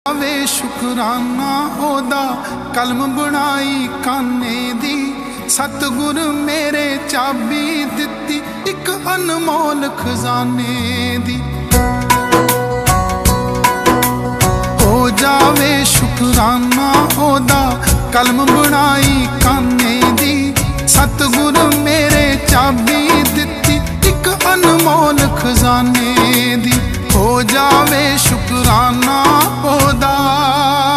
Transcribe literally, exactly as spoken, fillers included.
वे शुकराना ओदा कलम बनाई काने दी। सतगुर मेरे चाबी दिती एक अनमोल खजाने दी। हो जावे शुकराना ओदा कलम बनाई काने दी। सतगुर मेरे चाबी दिती एक अनमोल खजाने दी। हो जावे शुकराना ओदा।